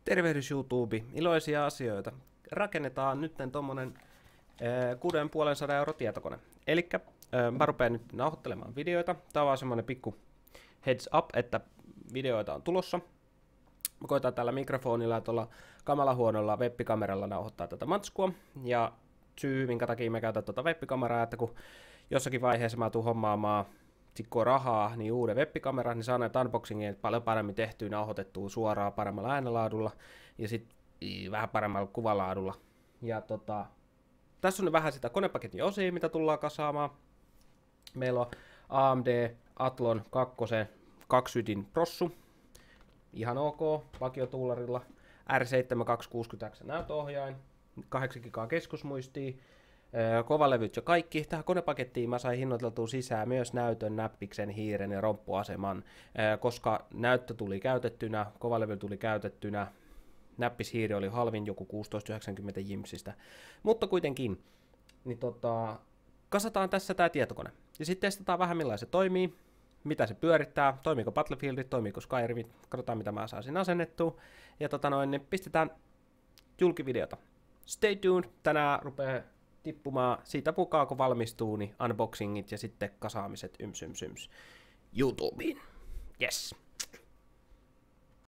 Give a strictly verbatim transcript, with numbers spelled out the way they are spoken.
Tervehdys YouTube, iloisia asioita. Rakennetaan nyt tommonen kuusi ja puoli sataa euro tietokone. Elikkä äh, mä rupean nyt nauhoittelemaan videoita. Tää on vaan semmonen pikku heads up, että videoita on tulossa. Mä koitan tällä mikrofonilla ja tuolla kamalahuonolla webkameralla nauhoittaa tätä matskua. Ja syy, minkä takia mä käytän tuota webkameraa, että kun jossakin vaiheessa mä tuun hommaamaan kun on rahaa, niin uuden webkameran, niin saa näitä unboxingia paljon paremmin tehtyä, nauhoitettua suoraan paremmalla äänenlaadulla ja sitten vähän paremmalla kuvalaadulla. Ja tota, tässä on vähän sitä konepaketin osia, mitä tullaan kasaamaan. Meillä on A M D Athlon kaksi kaksi ydin prossu, ihan ok, vakiotuularilla, R seitsemän kaksisataakuusikymmentä X näytöohjain, kahdeksan gigaa keskusmuistia, kovalevyt ja kaikki. Tähän konepakettiin mä sain hinnoiteltua sisään myös näytön, näppiksen, hiiren ja romppuaseman, koska näyttö tuli käytettynä, kovalevy tuli käytettynä, näppishiiri oli halvin joku kuusitoista yhdeksänkymmentä jimsistä, mutta kuitenkin, niin tota, kasataan tässä tää tietokone. Ja sitten testataan vähän millainen se toimii, mitä se pyörittää, toimiiko Battlefieldit, toimiiko Skyrimit, katsotaan mitä mä saisin asennettua, ja tota noin, niin pistetään julkivideota. Stay tuned, tänään rupeaa tippumaan siitä mukaan, kun valmistuu, niin unboxingit ja sitten kasaamiset yms yms yms YouTubeen. Yes!